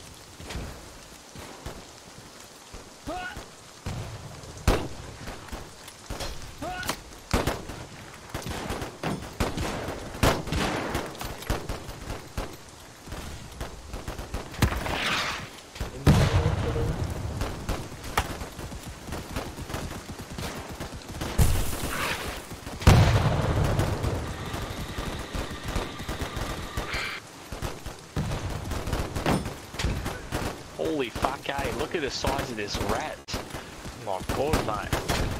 S14: Holy fuck, eh? Look at the size of this rat. Oh my god, mate.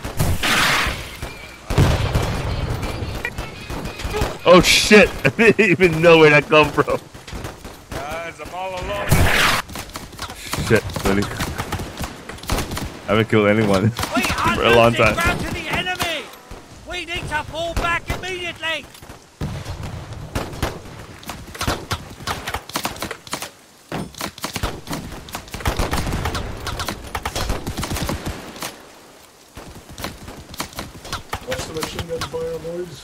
S1: Oh shit! I didn't even know where that come from.
S16: Guys, I'm all alone.
S1: Shit, buddy. I haven't killed anyone for a long time.
S5: Ground to the enemy! We need to fall back immediately!
S6: Watch the machine gun fire, boys.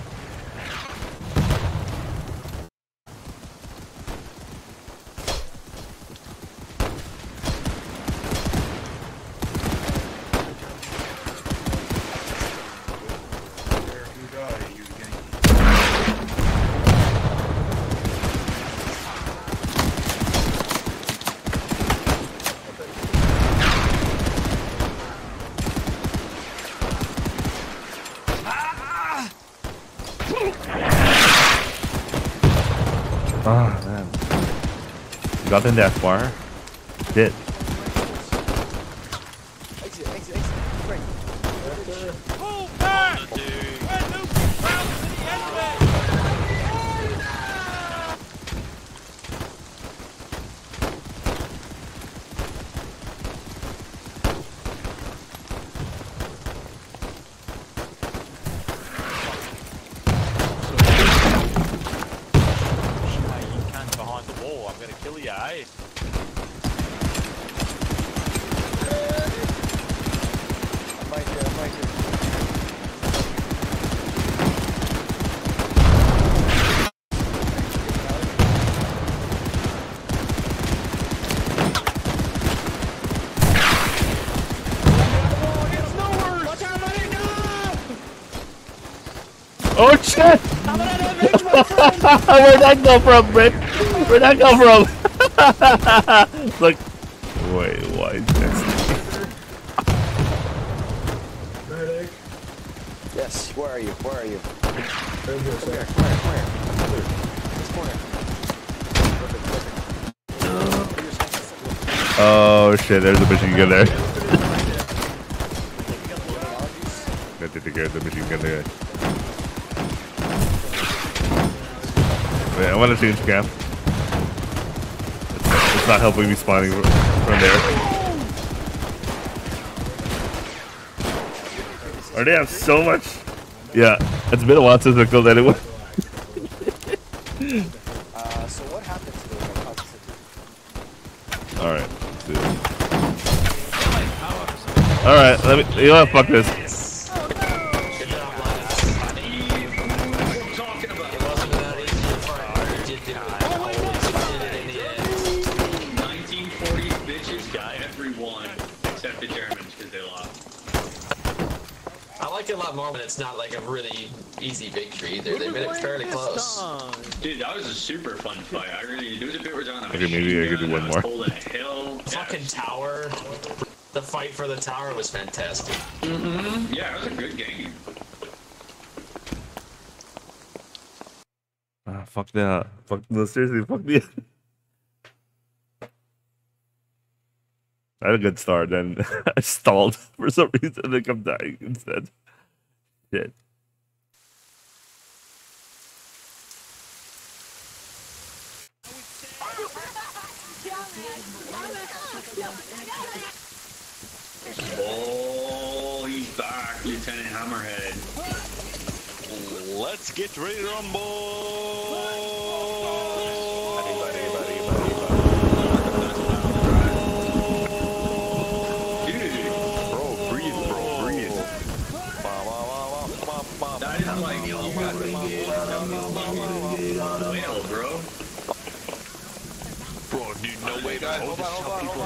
S1: Oh man. You got in that far? Did.
S4: Hey.
S2: I'm right here, I'm right here.
S1: Oh shit! Where'd that go from, Rick? Where'd that go from? Like, wait, why is this?
S2: Yes, where are you? Where are you? Come here, come here, come here. This corner. Perfect.
S1: Oh shit, there's a machine gun there. The machine gun there. Wait, I want to change cam. It's not helping me spawning from there. Or they have so much. Yeah, it's been a while since I killed anyone.
S2: So what happened to the
S1: Alright, alright, let me. You know what? Fuck this.
S18: I like it a lot more when it's not like a really easy victory either. They made it fairly close.
S19: Dude, that was a super fun fight. I really, there was a bit where it was on a
S1: Okay, maybe I could do one more.
S18: Fucking tower. The fight for the tower was fantastic.
S19: Yeah, it was a good game.
S1: Fuck that. Fuck, no, seriously, fuck me. I had a good start, then I stalled for some reason, and I'm dying instead. Shit.
S19: Oh, he's back, Lieutenant Hammerhead.
S14: Let's get ready to rumble.
S19: That is like, whale, bro.
S14: Bro, dude, no way to hold this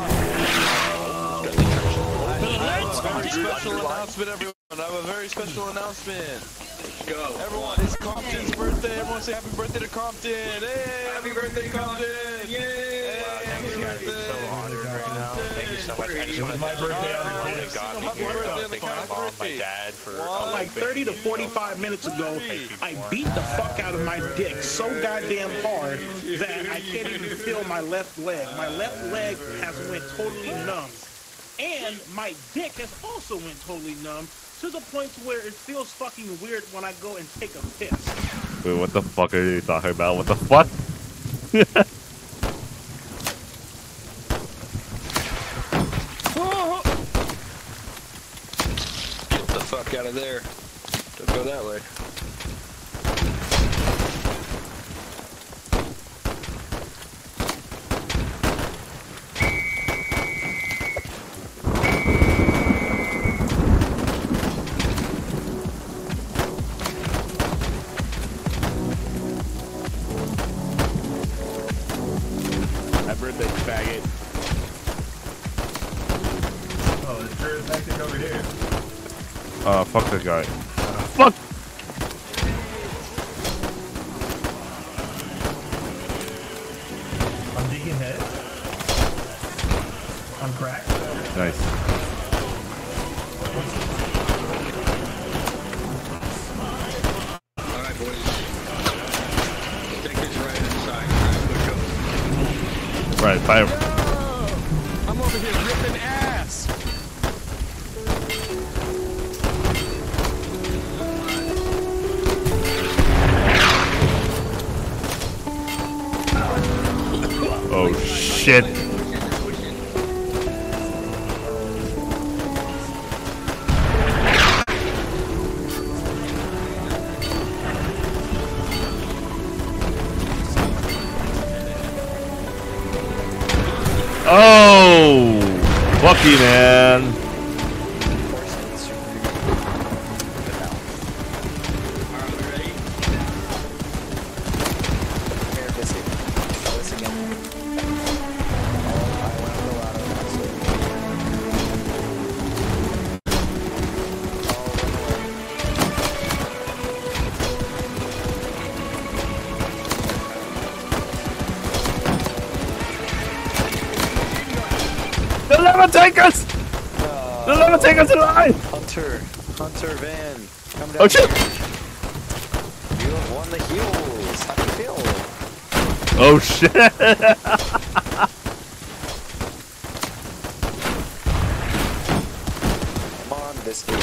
S14: special announcement, everyone. I have a very special announcement.
S19: Go.
S14: Everyone, it's Compton's birthday. Everyone say happy birthday to Compton. Hey, happy birthday, Compton. Yay. Happy birthday. So honored right now. Thank you so much. I just want to thank
S8: Happy birthday,
S14: my mom, my dad for
S8: like 30 to 45 minutes ago, I beat the fuck out of my dick so goddamn hard that I can't even feel my left leg. My left leg has went totally numb. And my dick has also went totally numb to the point where it feels fucking weird when I go and take a piss.
S1: Wait, what the fuck are you talking about? What the fuck?
S14: Get the fuck out of there. Don't go that way.
S6: Happy birthday, faggot.
S16: Oh, the jurisdiction over here.
S1: Fuck that guy. Fuck!
S16: I'm digging head. I'm cracked.
S1: Nice.
S19: Alright, boys. Take this right inside. Push up.
S1: Right, fire.
S6: I'm over here ripping ass.
S1: Oh shit. Oh, lucky man. They'll never take us! They'll never take us alive!
S20: Hunter Van, come down.
S1: Oh shit!
S20: You have won the heels. How do you feel?
S1: Oh shit!
S20: Come on, Biscuit.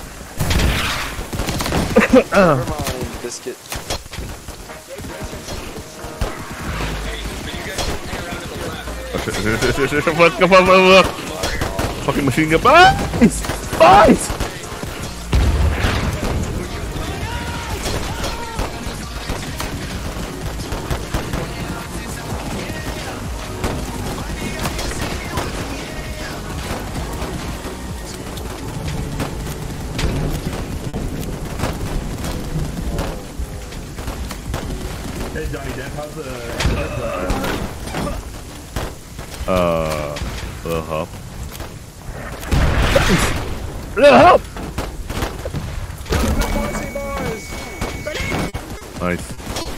S20: Never mind, Biscuit.
S1: Come on. Fucking machine gun. Boys! Boys!
S6: Hey Johnny Depp, how's the
S1: little help. Little help! Nice.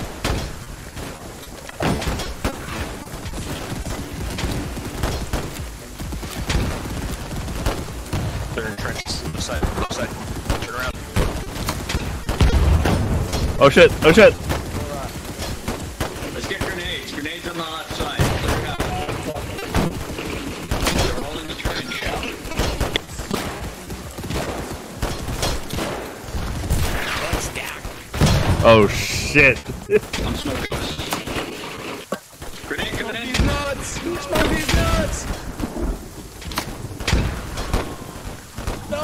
S14: They're in trenches. Left side. Turn around.
S1: Oh shit! Oh shit!
S19: Let's get grenades. Grenades on the left side. Clear it up. They're holding the trench.
S1: Oh shit!
S19: I'm smoking. Grenade coming in.
S14: He's nuts! He's nuts! No!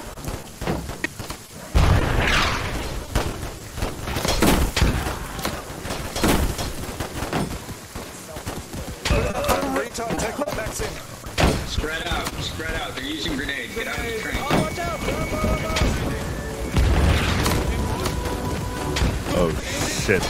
S17: Retard, take my vaccine.
S19: Spread out. They're using grenades. Get out of the train.
S1: Oh shit!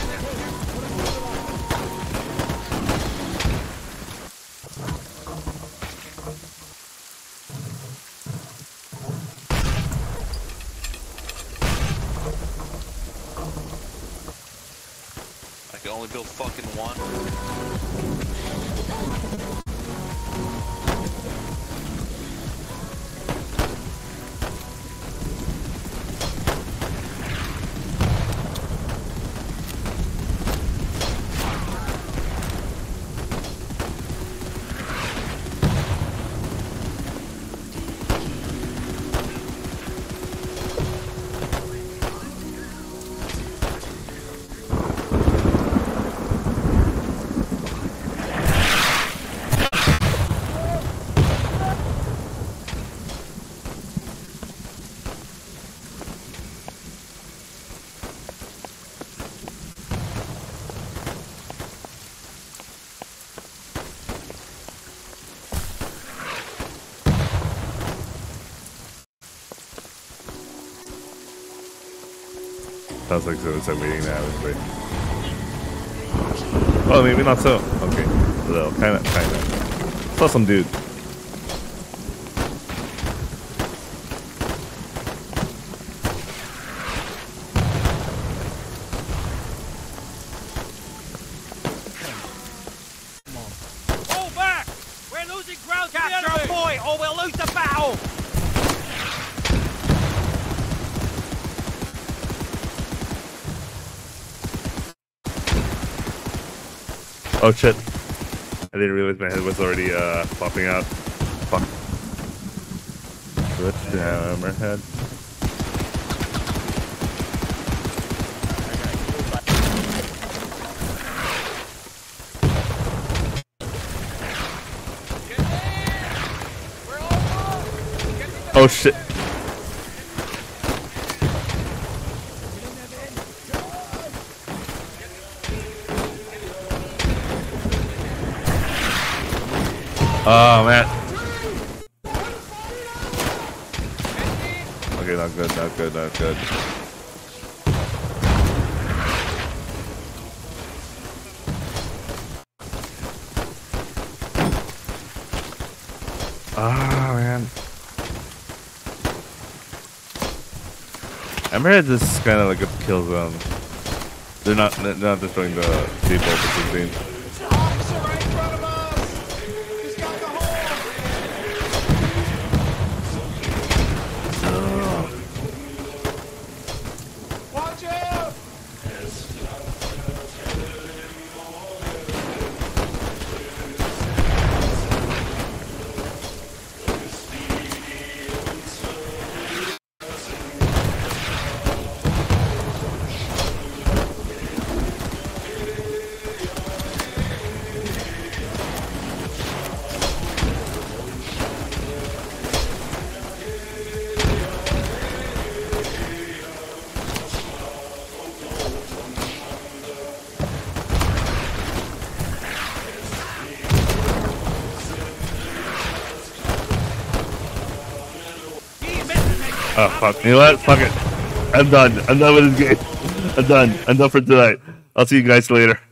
S14: I can only build fucking one.
S1: Sounds like so. It's like waiting now. Wait. Oh, maybe not so. Okay. A little. Kinda. Saw some dude.
S5: Fall back! We're losing ground. Capture a boy, or we'll lose the battle.
S1: Oh shit. I didn't realize my head was already popping out. Fuck. Switch to hammerhead. Oh shit. Oh man. Okay, not good, not good, not good. Ah man. I'm here. This is kind of like a kill zone. They're not destroying the people, which is being.
S5: Watch out!
S1: Oh fuck! You know what? Fuck it. I'm done. I'm done with this game. I'm done. I'm done for tonight. I'll see you guys later.